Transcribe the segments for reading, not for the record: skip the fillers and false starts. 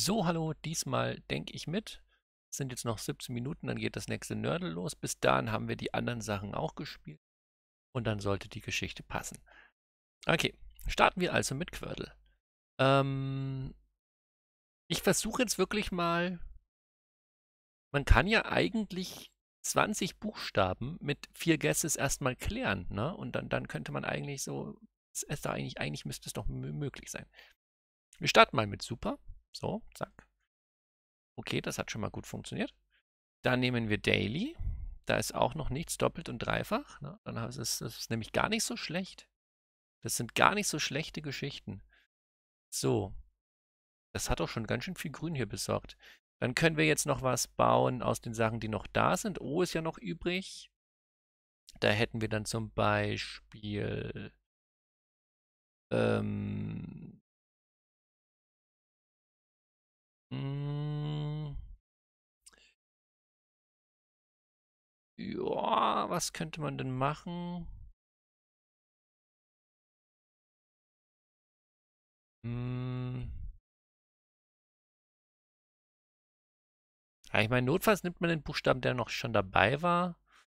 So, hallo, diesmal denke ich mit. Es sind jetzt noch 17 Minuten, dann geht das nächste Nerdle los. Bis dahin haben wir die anderen Sachen auch gespielt und dann sollte die Geschichte passen. Okay, starten wir also mit Quirtle. Ähm, Ich versuche jetzt wirklich mal, man kann ja eigentlich 20 Buchstaben mit 4 Guesses erstmal klären, ne? Und dann könnte man eigentlich so, eigentlich müsste es doch möglich sein. Wir starten mal mit Super. So, zack. Okay, das hat schon mal gut funktioniert. Dann nehmen wir Daily. Da ist auch noch nichts doppelt und dreifach. Ne? Dann ist es nämlich gar nicht so schlecht. Das sind gar nicht so schlechte Geschichten. So, das hat auch schon ganz schön viel Grün hier besorgt. Dann können wir jetzt noch was bauen aus den Sachen, die noch da sind. O ist ja noch übrig. Da hätten wir dann zum Beispiel ähm, mh, ja, was könnte man denn machen? Hm, ja, ich meine, notfalls nimmt man den Buchstaben, der noch schon dabei war.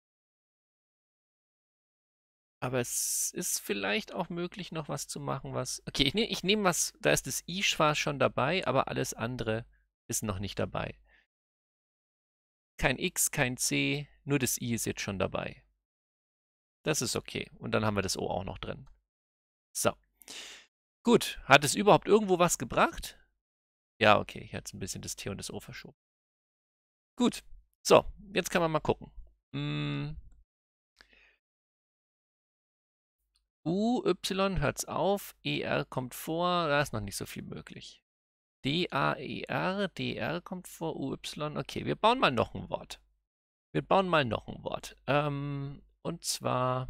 Aber es ist vielleicht auch möglich, noch was zu machen, was. Okay, ich nehm was, da ist das I zwar schon dabei, aber alles andere ist noch nicht dabei. Kein X, kein C, nur das I ist jetzt schon dabei. Das ist okay. Und dann haben wir das O auch noch drin. So. Gut. Hat es überhaupt irgendwo was gebracht? Ja, okay. Hier hat es ein bisschen das T und das O verschoben. Gut. So, jetzt kann man mal gucken. Mm, U, Y hört's auf, ER kommt vor, da ist noch nicht so viel möglich. D-A-E-R, D-R kommt vor, U-Y. Okay, wir bauen mal noch ein Wort. Wir bauen mal noch ein Wort. Und zwar.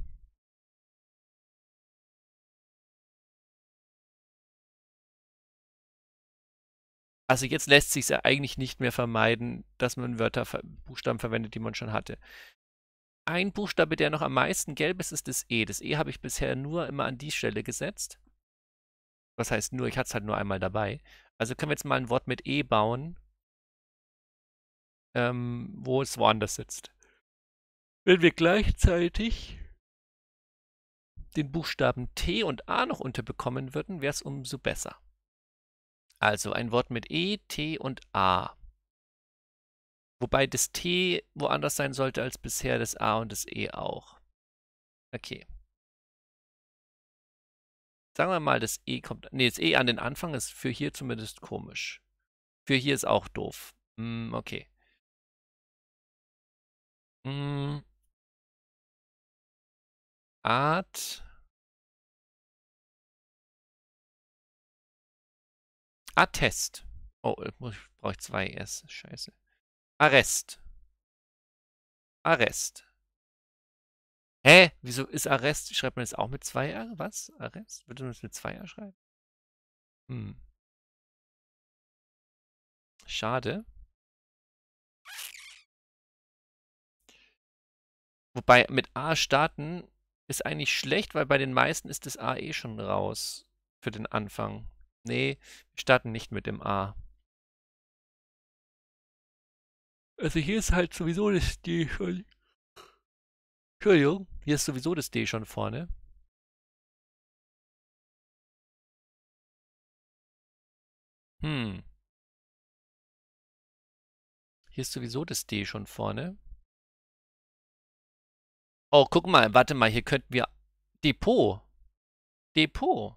Also jetzt lässt sich ja eigentlich nicht mehr vermeiden, dass man Wörter, Buchstaben verwendet, die man schon hatte. Ein Buchstabe, der noch am meisten gelb ist, ist das E. Das E habe ich bisher nur immer an die Stelle gesetzt. Was heißt nur, ich hatte es halt nur einmal dabei. Also können wir jetzt mal ein Wort mit E bauen, wo es woanders sitzt. Wenn wir gleichzeitig den Buchstaben T und A noch unterbekommen würden, wäre es umso besser. Also ein Wort mit E, T und A. Wobei das T woanders sein sollte als bisher, das A und das E auch. Okay. Sagen wir mal, das E kommt. Nee, das E an den Anfang ist für hier zumindest komisch. Für hier ist auch doof. Okay. Hm, Art. Attest. Oh, brauche ich zwei S. Scheiße. Arrest. Arrest. Hä? Wieso ist Arrest? Schreibt man das auch mit zwei R? Was? Arrest? Würde man das mit zwei R schreiben? Hm. Schade. Wobei mit A starten ist eigentlich schlecht, weil bei den meisten ist das A eh schon raus für den Anfang. Nee, wir starten nicht mit dem A. Also hier ist halt sowieso das D schon. Entschuldigung, hier ist sowieso das D schon vorne. Hm. Hier ist sowieso das D schon vorne. Oh, guck mal, warte mal, hier könnten wir Depot. Depot.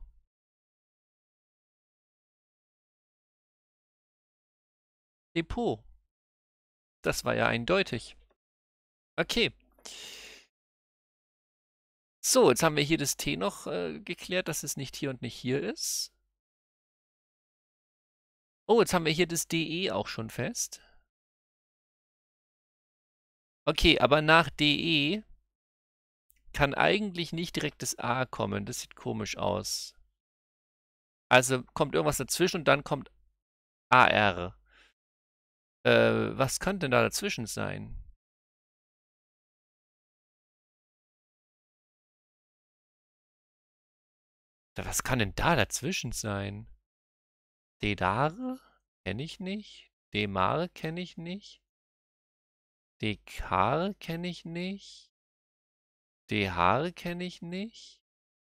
Depot. Das war ja eindeutig. Okay. So, jetzt haben wir hier das T noch geklärt, dass es nicht hier und nicht hier ist. Oh, jetzt haben wir hier das DE auch schon fest. Okay, aber nach DE kann eigentlich nicht direkt das A kommen. Das sieht komisch aus. Also kommt irgendwas dazwischen und dann kommt AR. Was könnte denn da dazwischen sein? Was kann denn da dazwischen sein? Dedare? kenne ich nicht. Demar kenne ich nicht. Dekar kenne ich nicht. Dehar kenne ich nicht.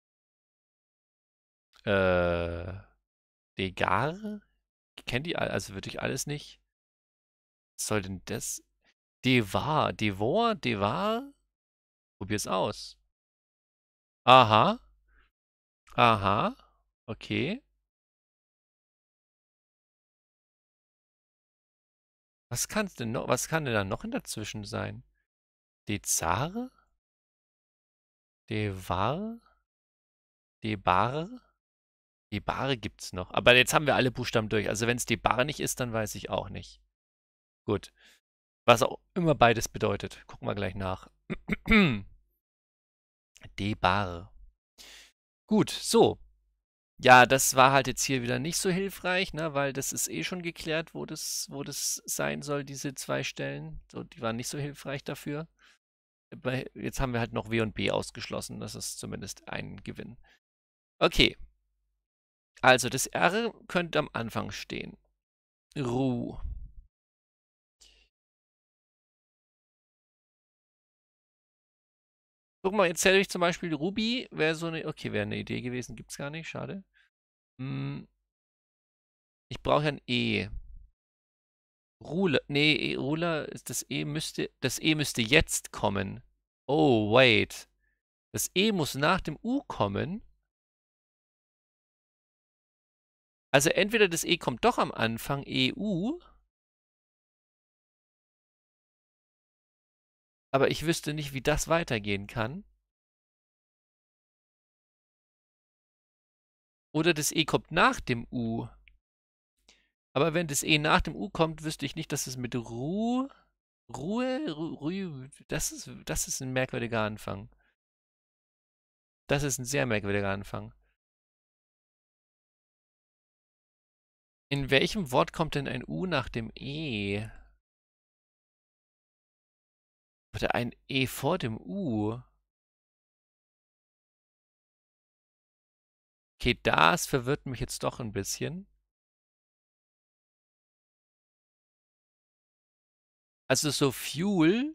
Äh, Degar? Kennt die also wirklich alles nicht? Was soll denn das? Devar, Devor, Devar? Probier's aus. Aha, aha, okay. Was kann denn da noch in dazwischen sein? Dezar? Devar? Debar? Debare gibt's noch. Aber jetzt haben wir alle Buchstaben durch. Also wenn es Debar nicht ist, dann weiß ich auch nicht. Gut. Was auch immer beides bedeutet. Gucken wir gleich nach. Debar. Gut, so. Ja, das war halt jetzt hier wieder nicht so hilfreich, ne, weil das ist eh schon geklärt, wo das sein soll, diese 2 Stellen. So, die waren nicht so hilfreich dafür. Jetzt haben wir halt noch W und B ausgeschlossen. Das ist zumindest ein Gewinn. Okay. Also das R könnte am Anfang stehen. Ru. Guck mal, jetzt hätte ich zum Beispiel Ruby, wäre so eine, okay, wäre eine Idee gewesen, gibt's gar nicht, schade. Ich brauche ja ein E. Ruler, nee, Ruler ist das E müsste jetzt kommen. Oh, wait. Das E muss nach dem U kommen. Also entweder das E kommt doch am Anfang, EU, aber ich wüsste nicht, wie das weitergehen kann. Oder das E kommt nach dem U. Aber wenn das E nach dem U kommt, wüsste ich nicht, dass es mit Ruhe, das ist ein merkwürdiger Anfang. Das ist ein sehr merkwürdiger Anfang. In welchem Wort kommt denn ein U nach dem E? Oder ein E vor dem U? Okay, das verwirrt mich jetzt doch ein bisschen. Also so Fuel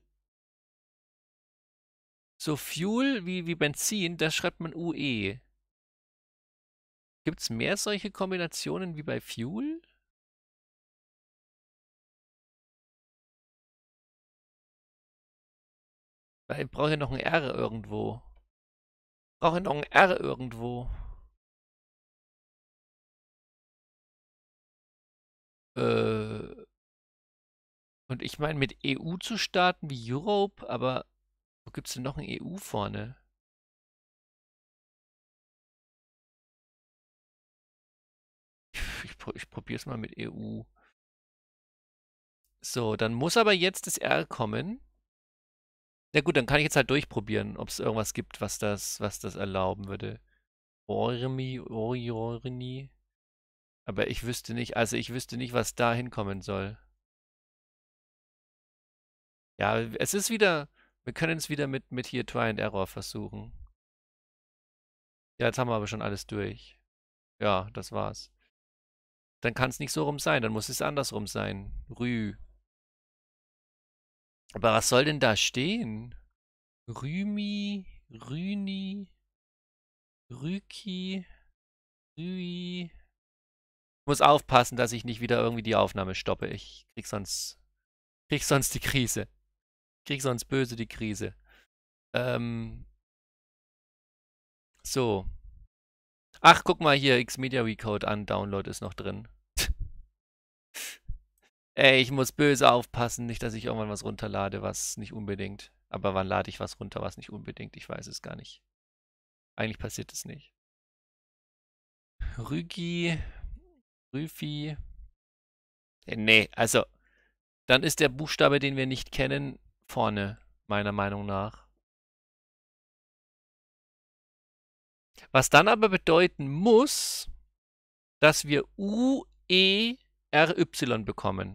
wie Benzin, das schreibt man UE. Gibt es mehr solche Kombinationen wie bei Fuel? Weil ich brauche ja noch ein R irgendwo. Brauche noch ein R irgendwo. Und ich meine, mit EU zu starten wie Europe, aber wo gibt es denn noch ein EU vorne? Ich probiere es mal mit EU. So, dann muss aber jetzt das R kommen. Na gut, dann kann ich jetzt halt durchprobieren, ob es irgendwas gibt, was das erlauben würde. Orni. Aber ich wüsste nicht, was da hinkommen soll. Ja, es ist wieder, wir können es wieder mit hier Try and Error versuchen. Ja, jetzt haben wir aber schon alles durch. Ja, das war's. Dann kann es nicht so rum sein, dann muss es andersrum sein. Rü. Aber was soll denn da stehen? Rümi, Rüni, Rüki, Rüi. Ich muss aufpassen, dass ich nicht wieder irgendwie die Aufnahme stoppe. Ich krieg sonst die Krise. Krieg sonst böse die Krise. So. Ach, guck mal hier, Xmedia Recode an. Download ist noch drin. Ey, ich muss böse aufpassen, nicht, dass ich irgendwann was runterlade, was nicht unbedingt. Aber wann lade ich was runter, was nicht unbedingt? Ich weiß es gar nicht. Eigentlich passiert es nicht. Rügi, Rüfi. Nee, also, dann ist der Buchstabe, den wir nicht kennen, vorne, meiner Meinung nach. Was dann aber bedeuten muss, dass wir UERY bekommen.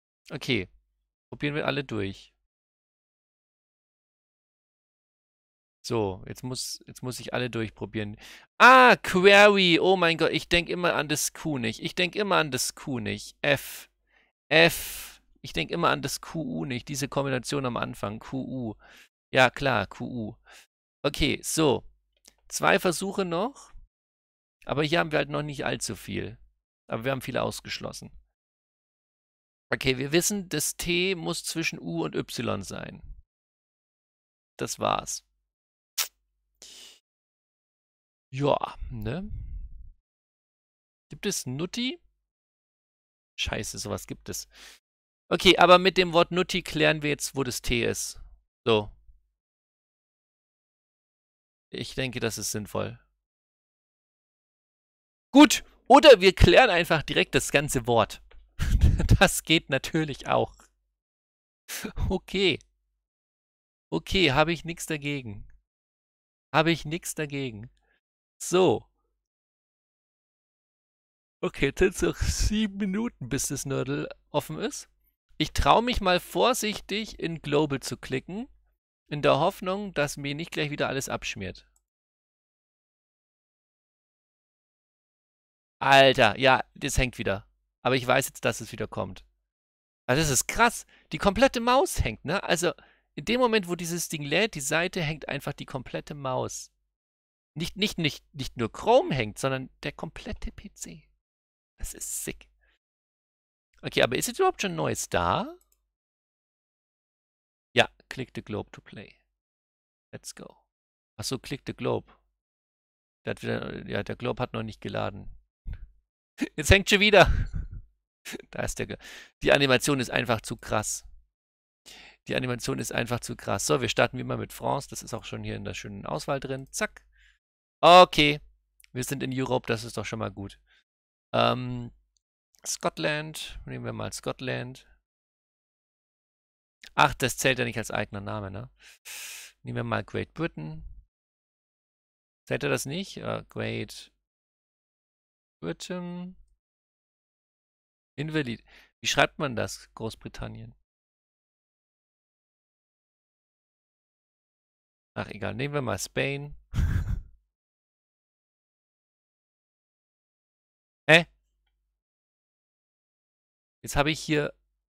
Okay, probieren wir alle durch. So, jetzt muss ich alle durchprobieren. Ah, Query. Oh mein Gott, ich denke immer an das Q nicht. Ich denke immer an das Q nicht. F. F. Ich denke immer an das QU nicht. Diese Kombination am Anfang. QU. Ja, klar, QU. Okay, so. 2 Versuche noch. Aber hier haben wir halt noch nicht allzu viel. Aber wir haben viele ausgeschlossen. Okay, wir wissen, das T muss zwischen U und Y sein. Das war's. Ja, ne? Gibt es Nutti? Scheiße, sowas gibt es. Okay, aber mit dem Wort Nutti klären wir jetzt, wo das T ist. So. Ich denke, das ist sinnvoll. Gut. Oder wir klären einfach direkt das ganze Wort. Das geht natürlich auch. Okay. Okay, habe ich nichts dagegen. Habe ich nichts dagegen. So. Okay, jetzt sind es noch 7 Minuten, bis das Nördel offen ist. Ich traue mich mal vorsichtig in Global zu klicken, in der Hoffnung, dass mir nicht gleich wieder alles abschmiert. Alter, ja, das hängt wieder. Aber ich weiß jetzt, dass es wieder kommt. Also das ist krass. Die komplette Maus hängt, ne? Also in dem Moment, wo dieses Ding lädt, die Seite hängt einfach die komplette Maus. Nicht nur Chrome hängt, sondern der komplette PC. Das ist sick. Okay, aber ist jetzt überhaupt schon Neues da? Ja, click the globe to play. Let's go. Achso, click the globe. Ja, der Globe hat noch nicht geladen. Jetzt hängt schon wieder. Da ist der. Die Animation ist einfach zu krass. Die Animation ist einfach zu krass. So, wir starten wie immer mit France. Das ist auch schon hier in der schönen Auswahl drin. Zack. Okay. Wir sind in Europe, das ist doch schon mal gut. Scotland. Nehmen wir mal Scotland. Ach, das zählt ja nicht als eigener Name, ne? Nehmen wir mal Great Britain. Zählt er das nicht? Great Britain. Invalid. Wie schreibt man das? Großbritannien. Ach, egal. Nehmen wir mal Spain. Hä? Jetzt habe ich hier.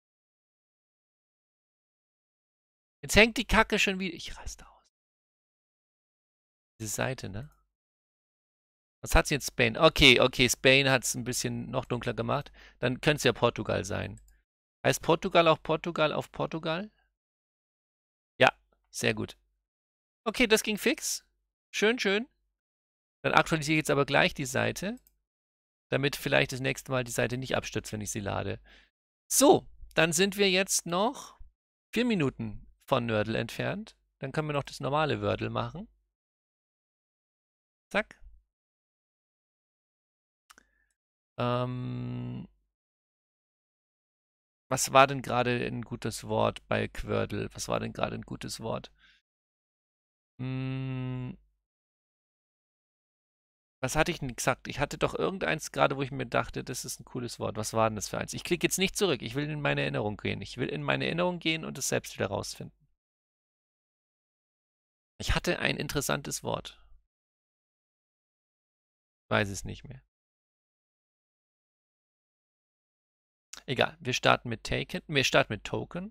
Jetzt hängt die Kacke schon wieder. Ich raste aus. Diese Seite, ne? Was hat sie jetzt Spain? Okay, okay, Spain hat es ein bisschen noch dunkler gemacht. Dann könnte es ja Portugal sein. Heißt Portugal auch Portugal auf Portugal? Ja, sehr gut. Okay, das ging fix. Schön, schön. Dann aktualisiere ich jetzt aber gleich die Seite, damit vielleicht das nächste Mal die Seite nicht abstürzt, wenn ich sie lade. So, dann sind wir jetzt noch 4 Minuten von Nördel entfernt. Dann können wir noch das normale Wordle machen. Zack. Was war denn gerade ein gutes Wort bei Quördel? Was war denn gerade ein gutes Wort? Was hatte ich denn gesagt? Ich hatte doch irgendeins gerade, wo ich mir dachte, das ist ein cooles Wort. Was war denn das für eins? Ich klicke jetzt nicht zurück. Ich will in meine Erinnerung gehen. Ich will in meine Erinnerung gehen und es selbst wieder rausfinden. Ich hatte ein interessantes Wort. Weiß es nicht mehr. Egal. Wir starten mit Taken. Wir starten mit Token.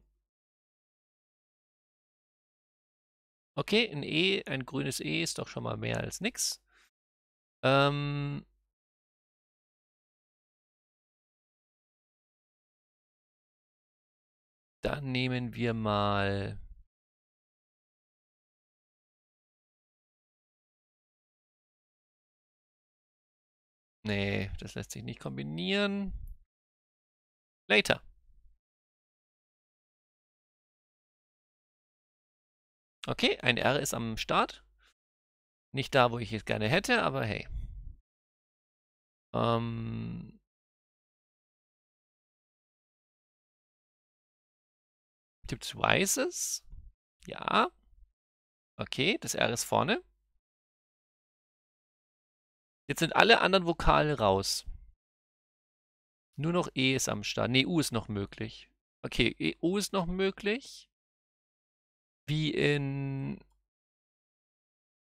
Okay, ein E, ein grünes E ist doch schon mal mehr als nix. Dann nehmen wir mal. Nee, das lässt sich nicht kombinieren. Later. Okay, ein R ist am Start. Nicht da, wo ich es gerne hätte, aber hey. Gibt's Rises? Ja. Okay, das R ist vorne. Jetzt sind alle anderen Vokale raus. Nur noch E ist am Start. Ne, U ist noch möglich. Okay, U ist noch möglich. Wie in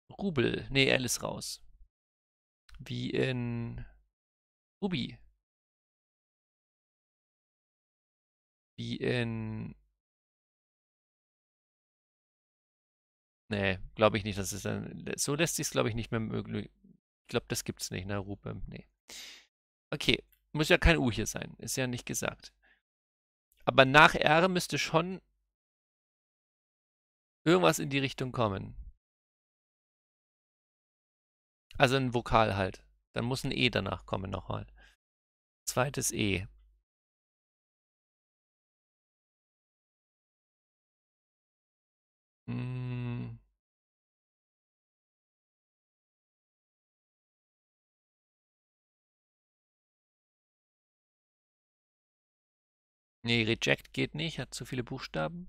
Rubel. Nee, L ist raus. Wie in Ruby. Wie in... Nee, glaube ich nicht, dass es dann... So lässt sich es, glaube ich, nicht mehr möglich. Ich glaube, das gibt's nicht, ne? Rube. Nee. Okay. Muss ja kein U hier sein. Ist ja nicht gesagt. Aber nach R müsste schon irgendwas in die Richtung kommen. Also ein Vokal halt. Dann muss ein E danach kommen nochmal. Zweites E. Hm. Nee, Reject geht nicht, hat zu viele Buchstaben.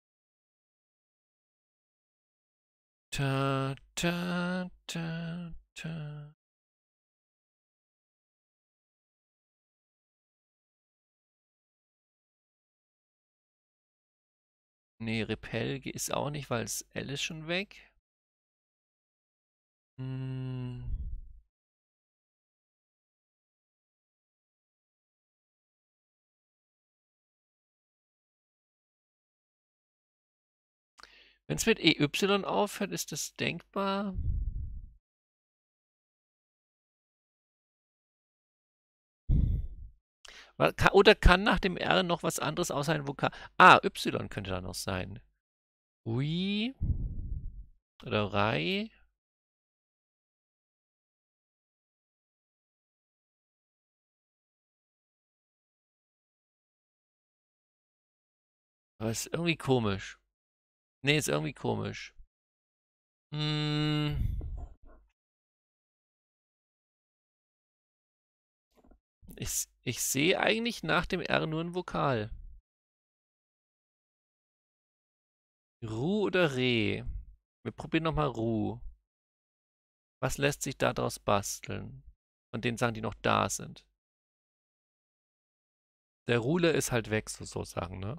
Ta, ta, ta, ta. Nee, Repel ist auch nicht, weil das L ist schon weg. Hm. Wenn es mit EY aufhört, ist das denkbar? Oder kann nach dem R noch was anderes außer ein Vokal? Ah, Y könnte da noch sein. Ui. Oder Rai. Aber ist irgendwie komisch. Nee, ist irgendwie komisch. Hm. Ich sehe eigentlich nach dem R nur ein Vokal. Ru oder Re? Wir probieren nochmal Ru. Was lässt sich daraus basteln? Von den Sachen, die noch da sind. Der Rule ist halt weg, sozusagen, ne?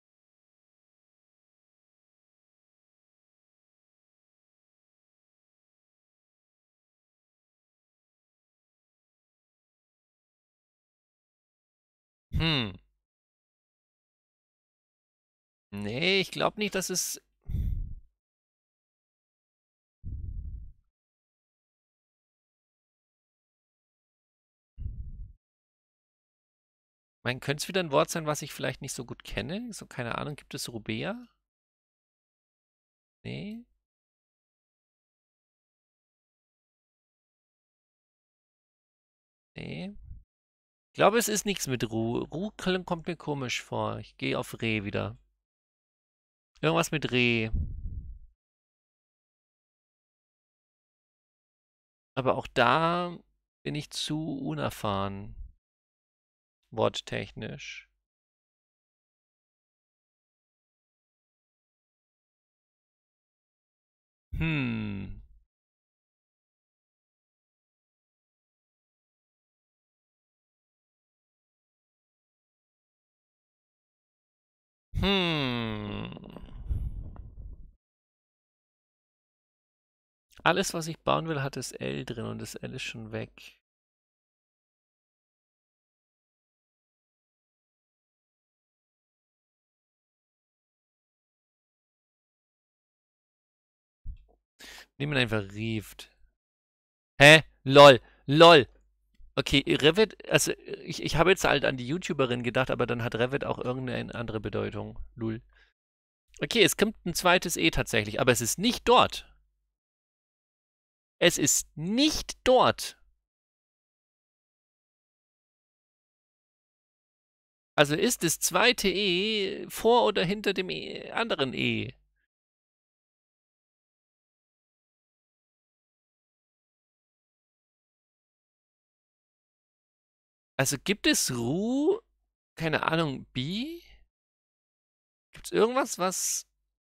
Hm. Nee, ich glaube nicht, dass es... könnte es wieder ein Wort sein, was ich vielleicht nicht so gut kenne? So, keine Ahnung, gibt es Rubea? Nee. Nee. Ich glaube, es ist nichts mit Ru. Ru kommt mir komisch vor. Ich gehe auf Re wieder. Irgendwas mit Re. Aber auch da bin ich zu unerfahren. Worttechnisch. Hm. Hm. Alles, was ich bauen will, hat das L drin und das L ist schon weg. Nehmen wir einfach Rieft. Hä? LOL. LOL. Okay, Revit, also ich habe jetzt halt an die YouTuberin gedacht, aber dann hat Revit auch irgendeine andere Bedeutung. Lul. Okay, es kommt ein zweites E tatsächlich, aber es ist nicht dort. Es ist nicht dort. Also ist das zweite E vor oder hinter dem anderen E? Also gibt es Ru, keine Ahnung, Bi? Gibt es irgendwas, was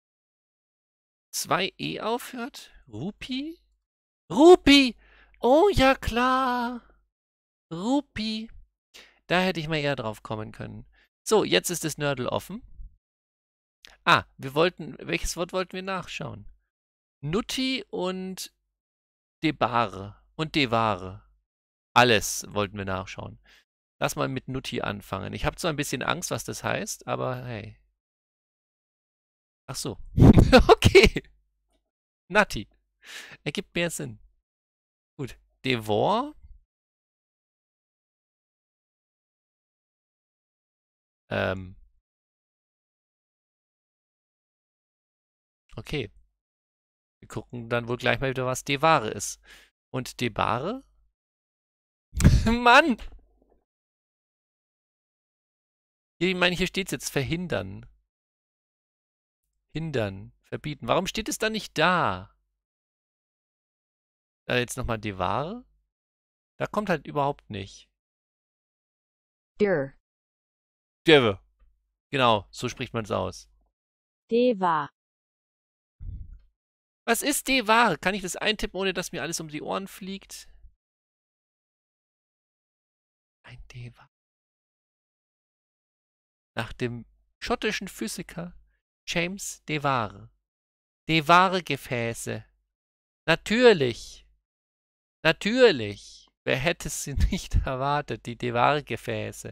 zwei E aufhört? Rupi? Rupi! Oh ja, klar. Rupi. Da hätte ich mal eher drauf kommen können. So, jetzt ist das Nördel offen. Ah, welches Wort wollten wir nachschauen? Nutti und Debare und Devare. Alles wollten wir nachschauen. Lass mal mit Nutti anfangen. Ich habe zwar ein bisschen Angst, was das heißt, aber hey. Ach so. Okay. Natti. Ergibt mehr Sinn. Gut. Devor. Okay. Wir gucken dann wohl gleich mal wieder, was Devare ist. Und Debare? Mann! Hier, ich meine, hier steht es jetzt verhindern. Hindern. Verbieten. Warum steht es dann nicht da? Jetzt nochmal Devare. Da kommt halt überhaupt nicht. Dir. Deve. Genau, so spricht man es aus. Deva. Was ist Devare? Kann ich das eintippen, ohne dass mir alles um die Ohren fliegt? Ein Devare. Nach dem schottischen Physiker James Devare. Devare-Gefäße. Natürlich. Natürlich. Wer hätte es nicht erwartet, die Devare-Gefäße.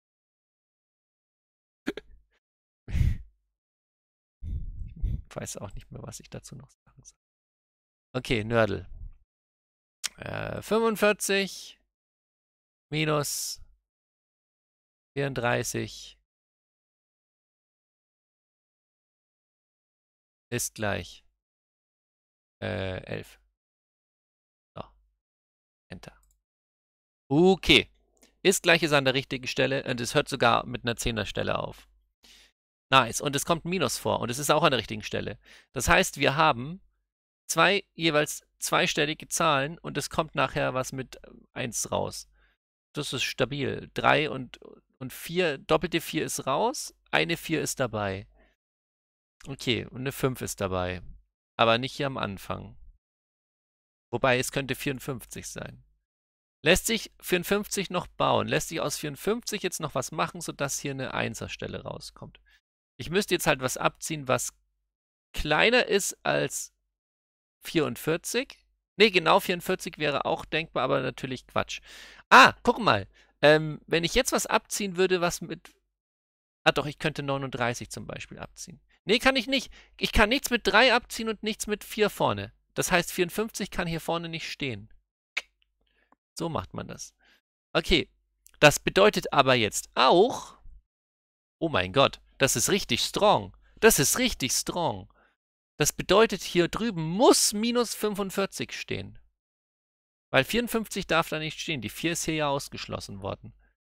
Ich weiß auch nicht mehr, was ich dazu noch sagen soll. Okay, Nördel. 45 minus 34 ist gleich 11. So. Enter. Okay. Ist gleich ist an der richtigen Stelle und es hört sogar mit einer 10er-Stelle auf. Nice. Und es kommt ein Minus vor und es ist auch an der richtigen Stelle. Das heißt, wir haben jeweils zweistellige Zahlen und es kommt nachher was mit 1 raus. Das ist stabil. 3 und 4, doppelte 4 ist raus, eine 4 ist dabei. Okay, und eine 5 ist dabei. Aber nicht hier am Anfang. Wobei, es könnte 54 sein. Lässt sich 54 noch bauen? Lässt sich aus 54 jetzt noch was machen, sodass hier eine 1er-Stelle rauskommt? Ich müsste jetzt halt was abziehen, was kleiner ist als 44. Ne, genau 44 wäre auch denkbar, aber natürlich Quatsch. Ah, guck mal. Wenn ich jetzt was abziehen würde, was mit... Ah doch, ich könnte 39 zum Beispiel abziehen. Nee, kann ich nicht. Ich kann nichts mit 3 abziehen und nichts mit 4 vorne. Das heißt, 54 kann hier vorne nicht stehen. So macht man das. Okay, das bedeutet aber jetzt auch... Oh mein Gott, das ist richtig strong. Das ist richtig strong. Das bedeutet, hier drüben muss minus 45 stehen. Weil 54 darf da nicht stehen. Die 4 ist hier ja ausgeschlossen worden.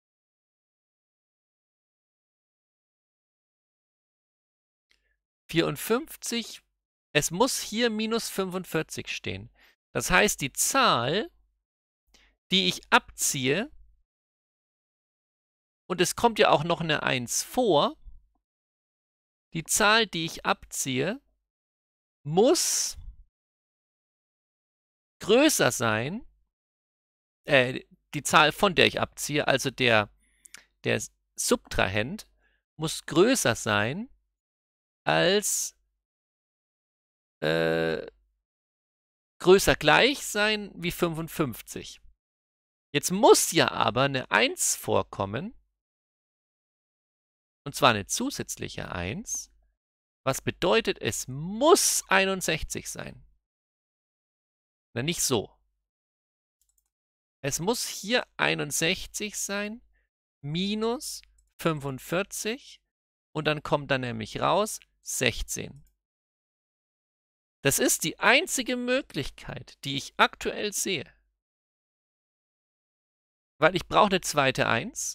»54«, es muss hier minus 45 stehen. Das heißt, die Zahl, die ich abziehe, und es kommt ja auch noch eine 1 vor, die Zahl, die ich abziehe, muss größer sein, die Zahl, von der ich abziehe, also der Subtrahend, muss größer sein als größer gleich sein wie 55. Jetzt muss ja aber eine 1 vorkommen, und zwar eine zusätzliche 1, was bedeutet, es muss 61 sein. Na, nicht so. Es muss hier 61 sein, minus 45, und dann kommt dann nämlich raus 16. Das ist die einzige Möglichkeit, die ich aktuell sehe. Weil ich brauche eine zweite 1.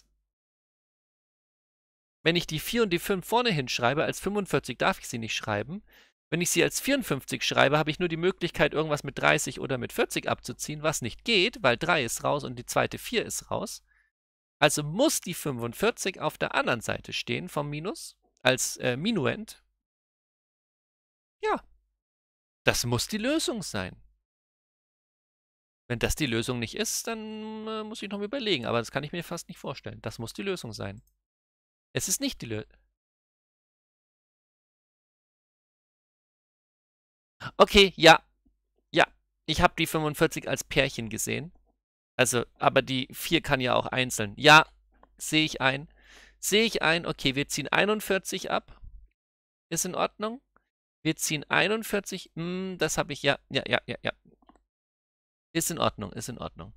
Wenn ich die 4 und die 5 vorne hinschreibe, als 45 darf ich sie nicht schreiben. Wenn ich sie als 54 schreibe, habe ich nur die Möglichkeit, irgendwas mit 30 oder mit 40 abzuziehen, was nicht geht, weil 3 ist raus und die zweite 4 ist raus. Also muss die 45 auf der anderen Seite stehen vom Minus, als Minuend. Ja, das muss die Lösung sein. Wenn das die Lösung nicht ist, dann muss ich noch mal überlegen. Aber das kann ich mir fast nicht vorstellen. Das muss die Lösung sein. Es ist nicht die Lösung. Okay, ja. Ja, Ich habe die 45 als Pärchen gesehen. Also, aber die 4 kann ja auch einzeln. Ja, sehe ich ein. Sehe ich ein. Okay, wir ziehen 41 ab. Ist in Ordnung. Wir ziehen 41. Das habe ich, ja, ja, ja, ja, ja. Ist in Ordnung, ist in Ordnung.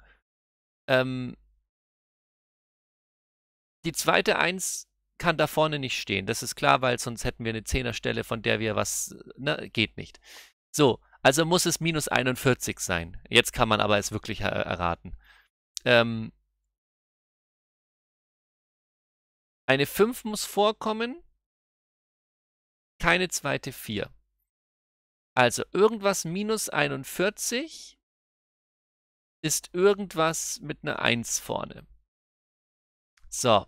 Die zweite 1 kann da vorne nicht stehen. Das ist klar, weil sonst hätten wir eine Zehnerstelle, von der wir was, ne, geht nicht. So, also muss es minus 41 sein. Jetzt kann man aber es wirklich erraten. Eine 5 muss vorkommen, keine zweite 4. Also irgendwas minus 41 ist irgendwas mit einer 1 vorne. So.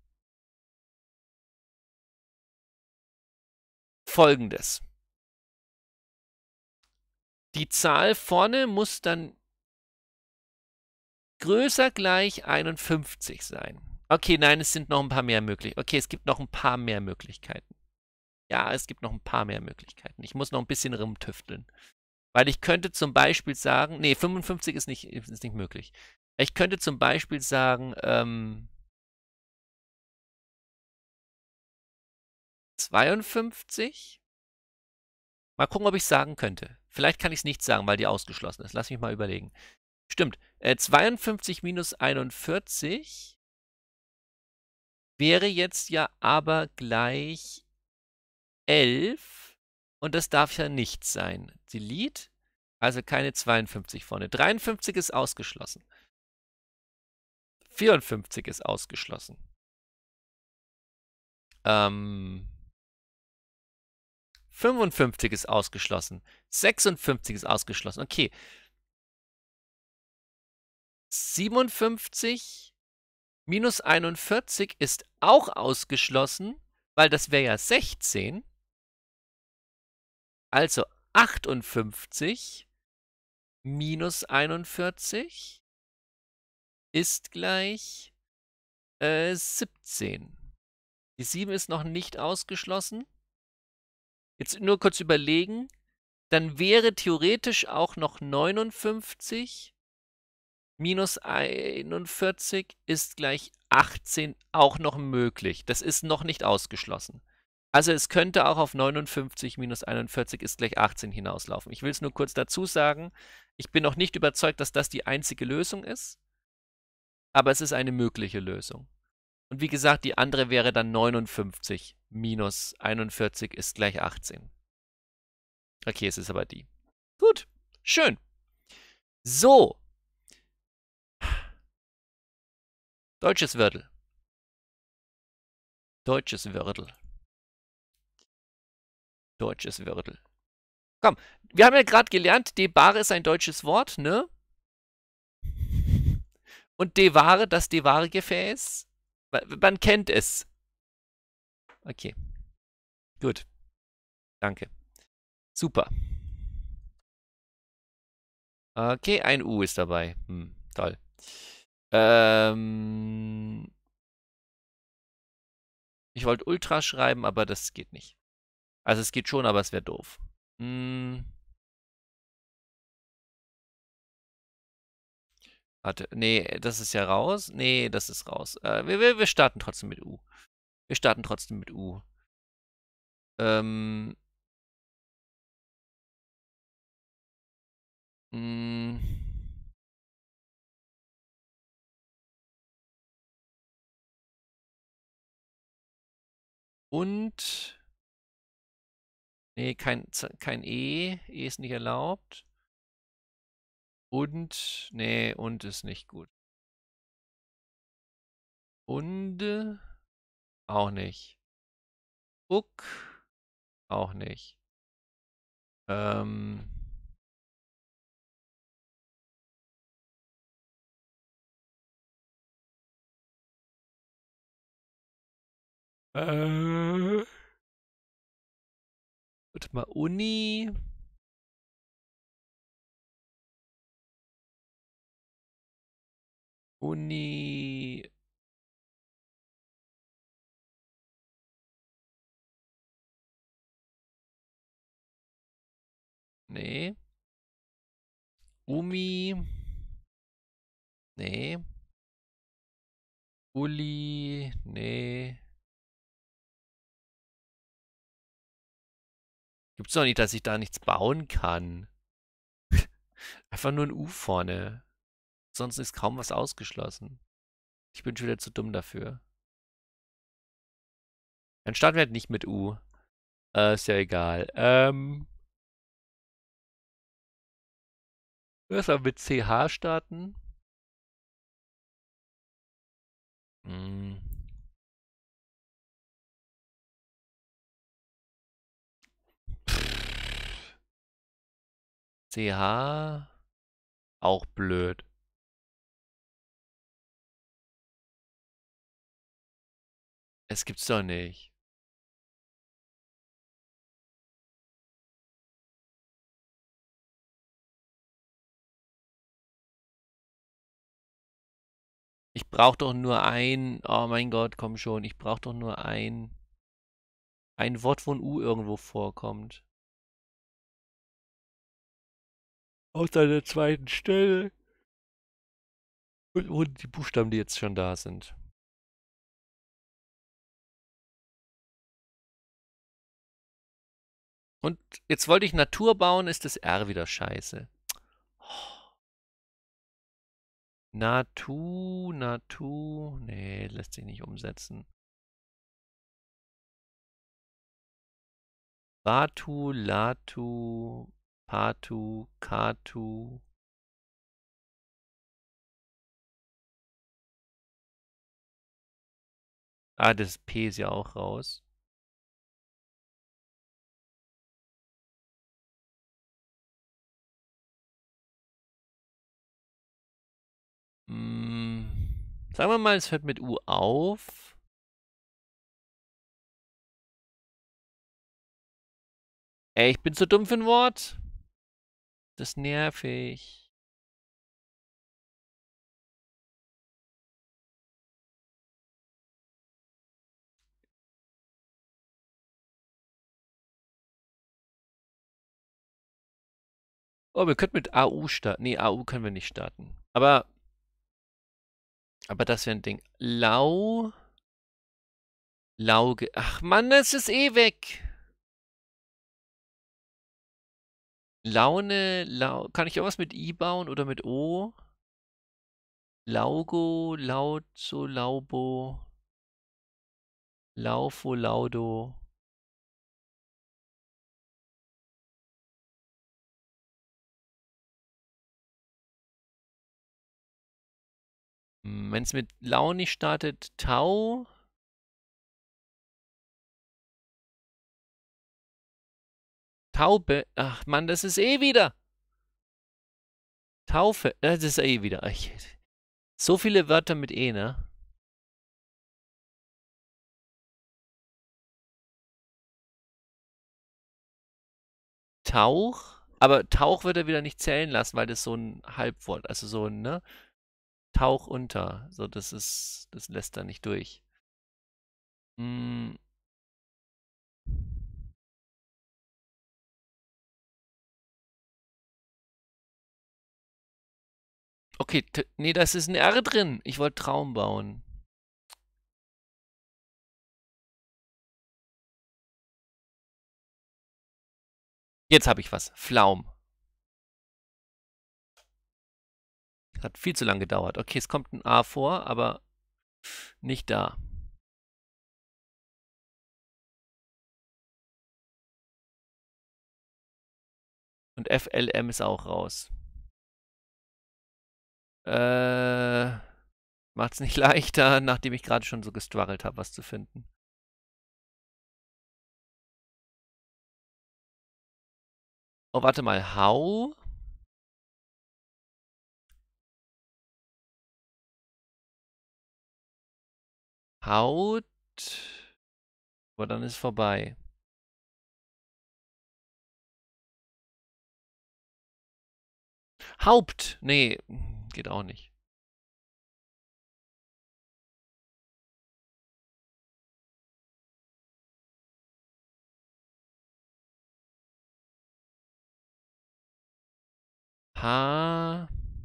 Folgendes. Die Zahl vorne muss dann größer gleich 51 sein. Okay, nein, es sind noch ein paar mehr möglich. Okay, es gibt noch ein paar mehr Möglichkeiten. Ja, es gibt noch ein paar mehr Möglichkeiten. Ich muss noch ein bisschen rumtüfteln. Weil ich könnte zum Beispiel sagen, nee, 55 ist nicht möglich. Ich könnte zum Beispiel sagen, 52. Mal gucken, ob ich es sagen könnte. Vielleicht kann ich es nicht sagen, weil die ausgeschlossen ist. Lass mich mal überlegen. Stimmt. 52 minus 41 wäre jetzt ja aber gleich 11. Und das darf ja nicht sein. Delete. Also keine 52 vorne. 53 ist ausgeschlossen. 54 ist ausgeschlossen. 55 ist ausgeschlossen. 56 ist ausgeschlossen. Okay. 57 minus 41 ist auch ausgeschlossen, weil das wäre ja 16. Also 58 minus 41 ist gleich 17. Die 7 ist noch nicht ausgeschlossen. Jetzt nur kurz überlegen. Dann wäre theoretisch auch noch 59 minus 41 ist gleich 18 auch noch möglich. Das ist noch nicht ausgeschlossen. Also es könnte auch auf 59 minus 41 ist gleich 18 hinauslaufen. Ich will es nur kurz dazu sagen. Ich bin noch nicht überzeugt, dass das die einzige Lösung ist. Aber es ist eine mögliche Lösung. Und wie gesagt, die andere wäre dann 59 minus 41 ist gleich 18. Okay, es ist aber die. Gut, schön. So. Deutsches Wörtel. Deutsches Wörtel. Deutsches Wörtel. Komm, wir haben ja gerade gelernt, Debare ist ein deutsches Wort, ne? Und Deware, das Deware-Gefäß, man kennt es. Okay, gut. Danke. Super. Okay, ein U ist dabei. Toll. Ich wollte Ultra schreiben, aber das geht nicht. Also es geht schon, aber es wäre doof. Warte, nee, das ist ja raus. Nee, das ist raus. Wir starten trotzdem mit U. Wir starten trotzdem mit U. Ähm, mh, und, nee, kein E. E ist nicht erlaubt. Und, nee, und ist nicht gut. Und, auch nicht. Uck, auch nicht. Ähm, warte mal, Uni. Uni. Nee. Umi. Nee. Uli. Nee. Gibt's doch nicht, dass ich da nichts bauen kann. Einfach nur ein U vorne. Sonst ist kaum was ausgeschlossen. Ich bin schon wieder zu dumm dafür. Dann starten wir halt nicht mit U. Ist ja egal. Lass mal mit CH starten. Hm. CH. Auch blöd. Es gibt's doch nicht. Ich brauche doch nur ein. Oh mein Gott, komm schon. Ich brauche doch nur ein Wort, wo ein U irgendwo vorkommt. Aus der zweiten Stelle. Und wo die Buchstaben, die jetzt schon da sind. Und jetzt wollte ich Natur bauen, ist das R wieder scheiße. Natu. Nee, lässt sich nicht umsetzen. Batu, Latu, Patu, Katu. Ah, das P ist ja auch raus. Hm, sagen wir mal, es hört mit U auf. Ey, ich bin zu dumm für ein Wort. Das ist nervig. Oh, wir könnten mit AU starten. Nee, AU können wir nicht starten. Aber das wäre ein Ding. Lauge. Ach Mann, das ist eh weg. Laune, kann ich irgendwas mit I bauen oder mit O? Laugo, Lauzo, Laubo, Laufo, Laudo. Wenn es mit Lau nicht startet, Tau. Taube. Ach Mann, das ist eh wieder. Taufe. Das ist eh wieder. So viele Wörter mit E, ne? Tauch. Aber Tauch wird er wieder nicht zählen lassen, weil das so ein Halbwort, also so ein, ne? Tauch unter. So, das lässt er nicht durch. Hm, okay, nee, das ist ein R drin. Ich wollte Traum bauen. Jetzt habe ich was. Flaum. Hat viel zu lange gedauert. Okay, es kommt ein A vor, aber nicht da. Und FLM ist auch raus. Macht's nicht leichter, nachdem ich gerade schon so gestruggelt habe, was zu finden. Oh, warte mal. Hau? Haut? Aber dann ist vorbei. Haupt? Nee, geht auch nicht. Ha.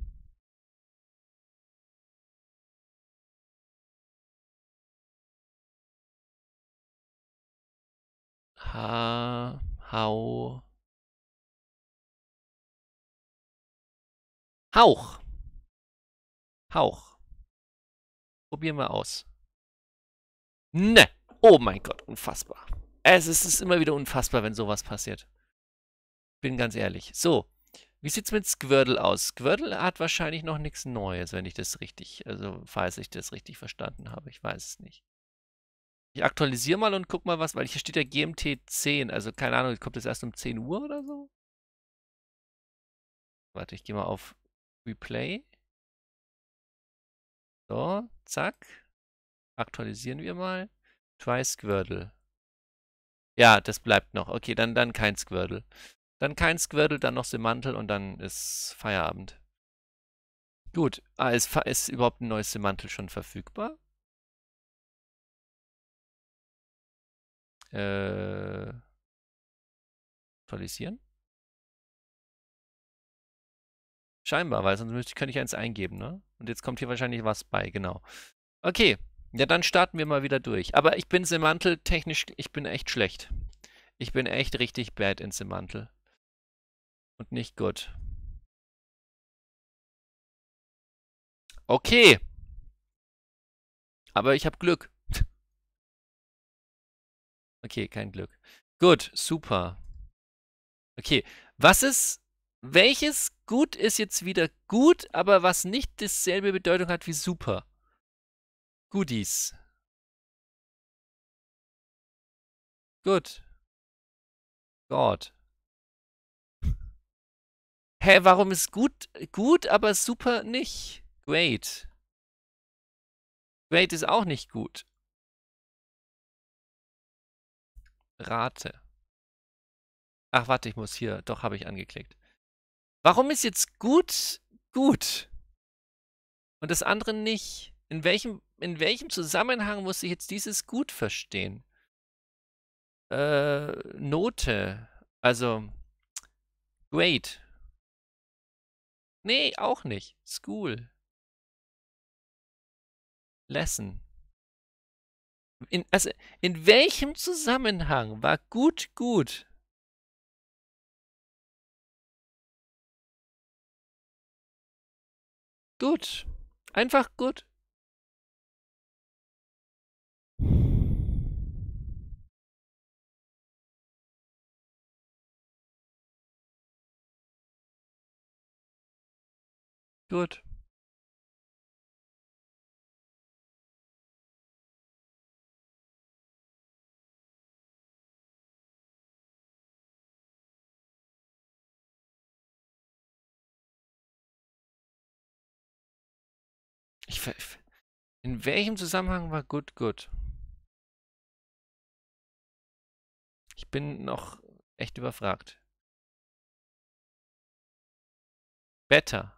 Hau. Hauch. Hauch. Probieren wir aus. Ne. Oh mein Gott, unfassbar. Es ist immer wieder unfassbar, wenn sowas passiert. Bin ganz ehrlich. So. Wie sieht's mit Squirtle aus? Squirtle hat wahrscheinlich noch nichts Neues, wenn ich das richtig, also falls ich das richtig verstanden habe. Ich weiß es nicht. Ich aktualisiere mal und guck mal was, weil hier steht ja GMT 10. Also keine Ahnung, kommt das erst um 10 Uhr oder so? Warte, ich gehe mal auf Replay. So, zack. Aktualisieren wir mal. Try Squirtle. Ja, das bleibt noch. Okay, dann kein Squirtle. Dann kein Squirtle, dann noch Semantle und dann ist Feierabend. Gut. Ist überhaupt ein neues Semantle schon verfügbar? Aktualisieren? Scheinbar, weil sonst könnte ich eins eingeben, ne? Und jetzt kommt hier wahrscheinlich was bei, genau. Okay, ja, dann starten wir mal wieder durch. Aber ich bin Semantle technisch, ich bin echt schlecht. Ich bin echt richtig bad in Semantle. Und nicht gut. Okay. Aber ich habe Glück. Okay, kein Glück. Gut, super. Okay, welches gut ist jetzt wieder gut, aber was nicht dieselbe Bedeutung hat wie super? Goodies. Gut. God. Hä, warum ist gut, aber super nicht? Great. Great ist auch nicht gut. Rate. Ach, warte, ich muss hier. Doch, habe ich angeklickt. Warum ist jetzt gut gut und das andere nicht? In welchem Zusammenhang muss ich jetzt dieses gut verstehen? Note. Also, great. Nee, auch nicht. School. Lesson. Also, in welchem Zusammenhang war gut gut? Gut. Einfach gut. Gut. In welchem Zusammenhang war gut gut? Ich bin noch echt überfragt. Better.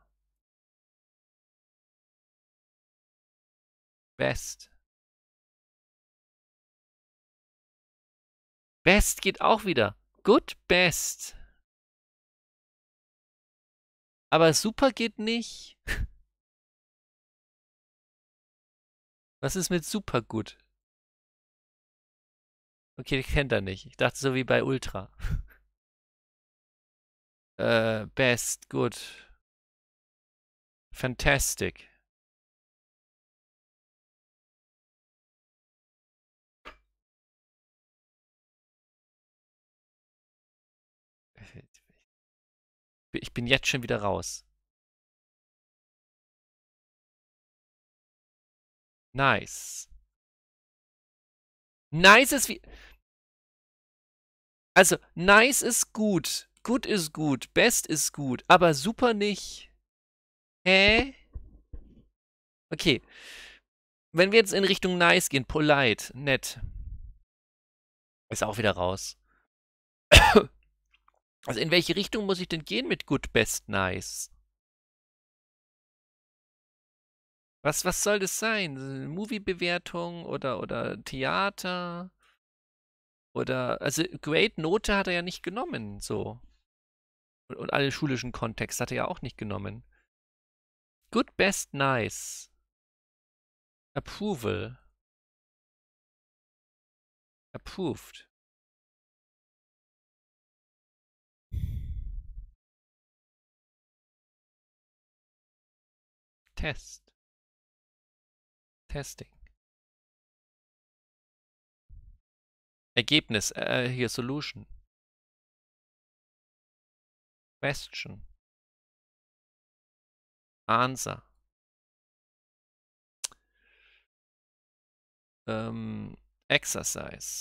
Best. Best geht auch wieder. Good, best. Aber super geht nicht. Was ist mit super gut? Okay, kennt er nicht. Ich dachte so wie bei Ultra. Best, good. Fantastic. Ich bin jetzt schon wieder raus. Nice. Nice ist wie. Also, nice ist gut. Gut ist gut. Best ist gut. Aber super nicht. Hä? Okay. Wenn wir jetzt in Richtung nice gehen, polite, nett. Ist auch wieder raus. Also, in welche Richtung muss ich denn gehen mit good, best, nice? Was soll das sein? Movie-Bewertung oder Theater? Oder, also Great Note hat er ja nicht genommen, so. Und alle schulischen Kontexte hat er ja auch nicht genommen. Good, best, nice. Approval. Approved. Test. Testing. Ergebnis. Hier Solution. Question. Answer. Exercise.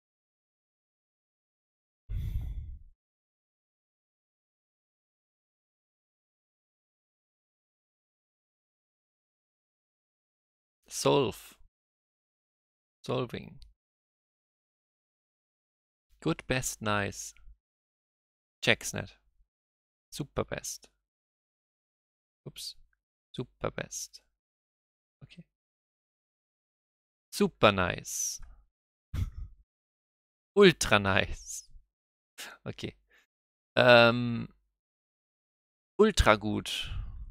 Solve. Solving. Good, best, nice. Check's nicht. Super best. Ups. Super best. Okay. Super nice. Ultra nice. Okay. Ultra gut.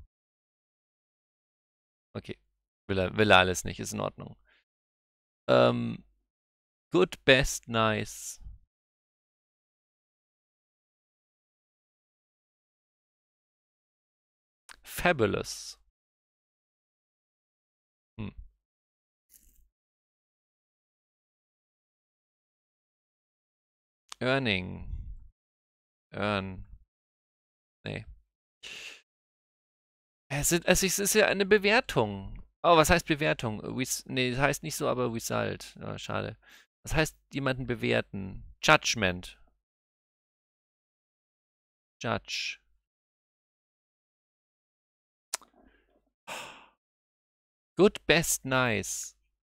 Okay. Will er alles nicht, ist in Ordnung. Good, best, nice. Fabulous. Earning. Earn. Nee. Es ist ja eine Bewertung. Oh, was heißt Bewertung? Nee, das heißt nicht so, aber Result. Oh, schade. Was heißt jemanden bewerten? Judgment. Judge. Good, best, nice.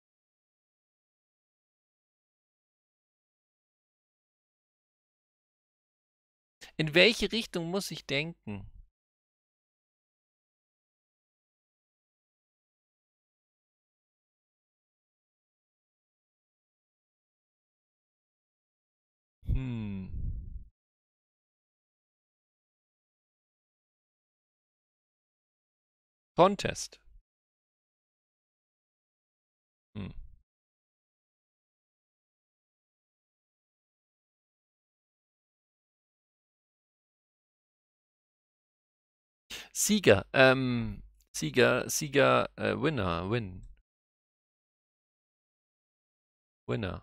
In welche Richtung muss ich denken? Contest. Sieger. Sieger, Winner, win. Winner.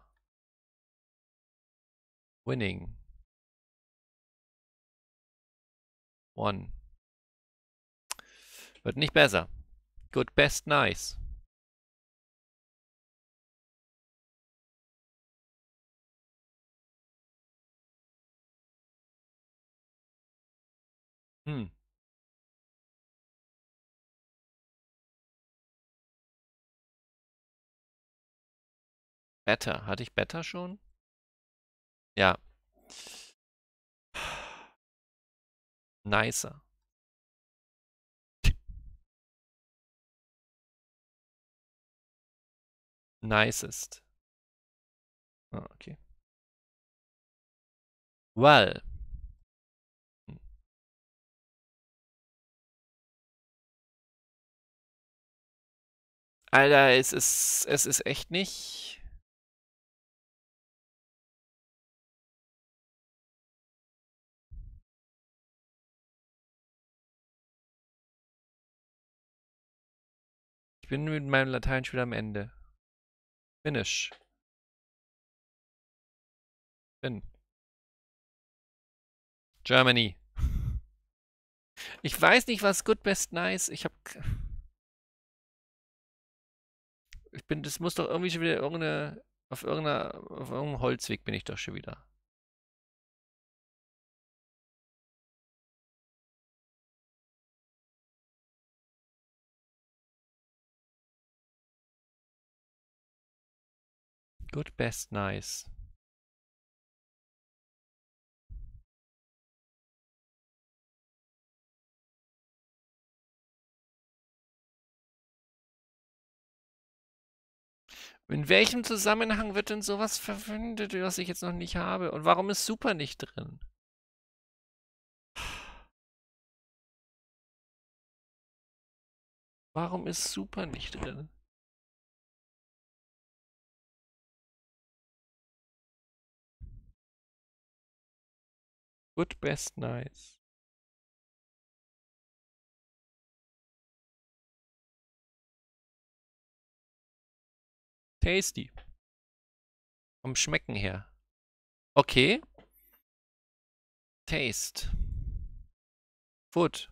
Winning. One. Wird nicht besser. Good, best, nice. Better. Hatte ich better schon? Ja. Nicer. Nicest. Ah, okay. Well. Alter, es ist echt nicht. Ich bin mit meinem Latein schon wieder am Ende. Finish. Bin. Germany. Ich weiß nicht, was good, best, nice. Das muss doch irgendwie schon wieder auf irgendeinem Holzweg bin ich doch schon wieder. Good, best, nice. In welchem Zusammenhang wird denn sowas verwendet, was ich jetzt noch nicht habe? Und warum ist super nicht drin? Warum ist super nicht drin? Good, best, nice. Tasty. Vom Schmecken her. Okay. Taste. Food.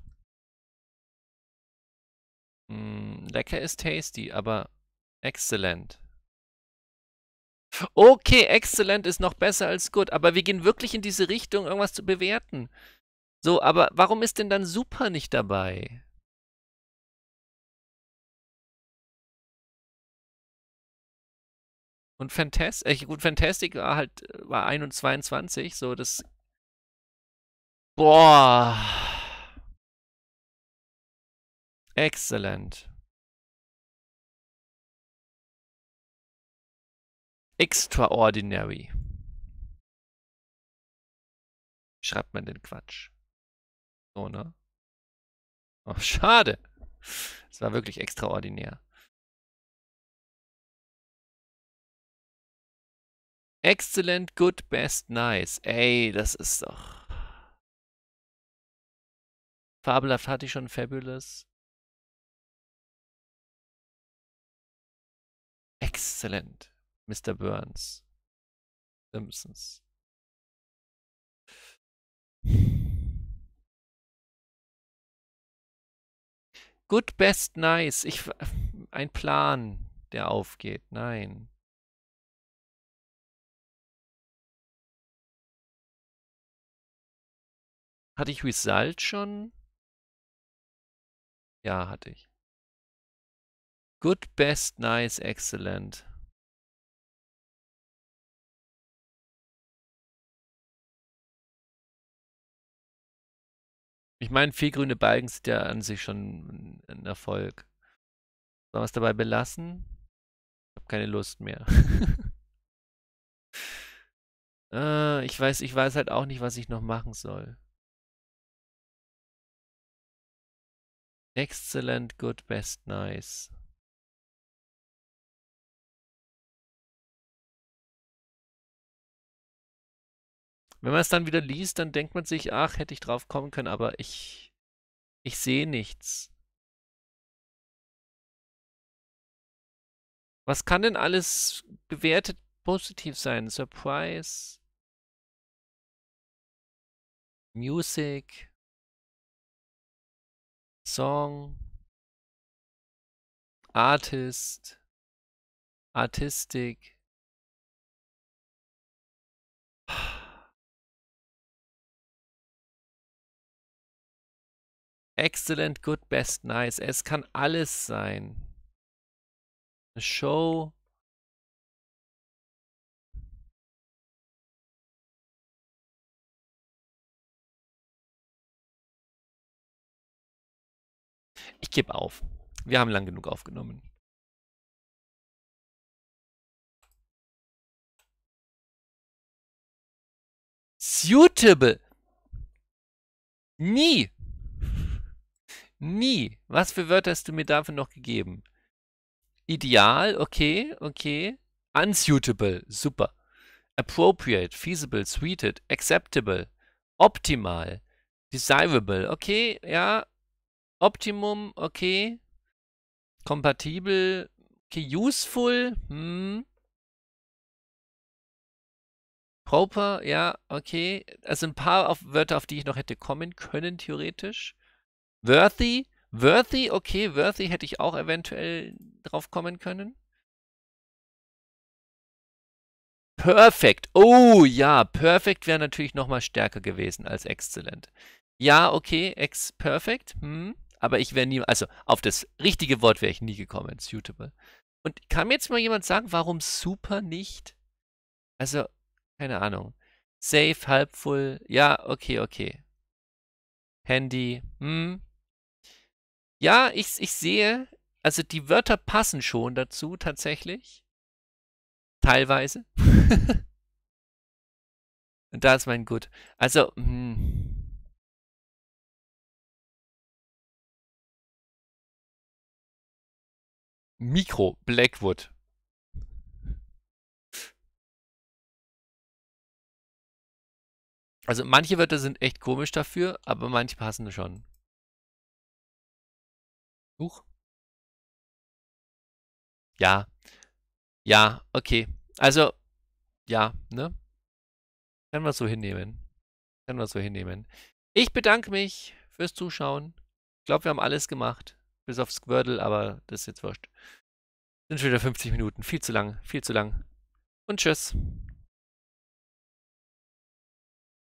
Lecker ist tasty, aber excellent. Okay, excellent ist noch besser als good, aber wir gehen wirklich in diese Richtung, irgendwas zu bewerten. So, aber warum ist denn dann super nicht dabei? Und Fantastic, gut, Fantastic war halt, war 21, so das. Boah. Excellent. Extraordinary. Wie schreibt man den Quatsch? So, ne? Oh, schade. Es war wirklich extraordinär. Excellent, good, best, nice. Ey, das ist doch. Fabelhaft hatte ich schon Fabulous. Excellent. Mr. Burns. Simpsons. Good, best, nice. Ein Plan, der aufgeht. Nein. Hatte ich Result schon? Ja, hatte ich. Good, best, nice, excellent. Ich meine, 4 grüne Balken sind ja an sich schon ein Erfolg. Sollen wir es dabei belassen? Ich habe keine Lust mehr. Ich weiß halt auch nicht, was ich noch machen soll. Excellent, good, best, nice. Wenn man es dann wieder liest, dann denkt man sich, ach, hätte ich drauf kommen können, aber ich sehe nichts. Was kann denn alles bewertet positiv sein? Surprise, Music, Song, Artist, Artistic. Excellent, good, best, nice. Es kann alles sein. Eine Show. Ich gebe auf. Wir haben lang genug aufgenommen. Suitable. Nie. Nie. Was für Wörter hast du mir dafür noch gegeben? Ideal, okay, okay. Unsuitable, super. Appropriate, feasible, suited, acceptable, optimal, desirable, okay, ja. Optimum, okay. Kompatibel, okay. Useful, Proper, ja, okay. Also ein paar Wörter, auf die ich noch hätte kommen können, theoretisch. Worthy, worthy, okay, worthy hätte ich auch eventuell drauf kommen können. Perfect, oh ja, perfect wäre natürlich nochmal stärker gewesen als excellent. Ja, okay, perfect, aber ich wäre nie, also auf das richtige Wort wäre ich nie gekommen, suitable. Und kann mir jetzt mal jemand sagen, warum super nicht? Also, keine Ahnung. Safe, halbfull, ja, okay, okay. Handy, Ja, ich sehe, also die Wörter passen schon dazu, tatsächlich. Teilweise. Und da ist mein Gut. Also, Mikro, Blackwood. Also manche Wörter sind echt komisch dafür, aber manche passen schon. Huch. Ja. Ja, okay. Also, ja, ne? Können wir so hinnehmen. Können wir so hinnehmen. Ich bedanke mich fürs Zuschauen. Ich glaube, wir haben alles gemacht. Bis auf Squirtle, aber das ist jetzt wurscht. Sind schon wieder 50 Minuten. Viel zu lang, viel zu lang. Und tschüss.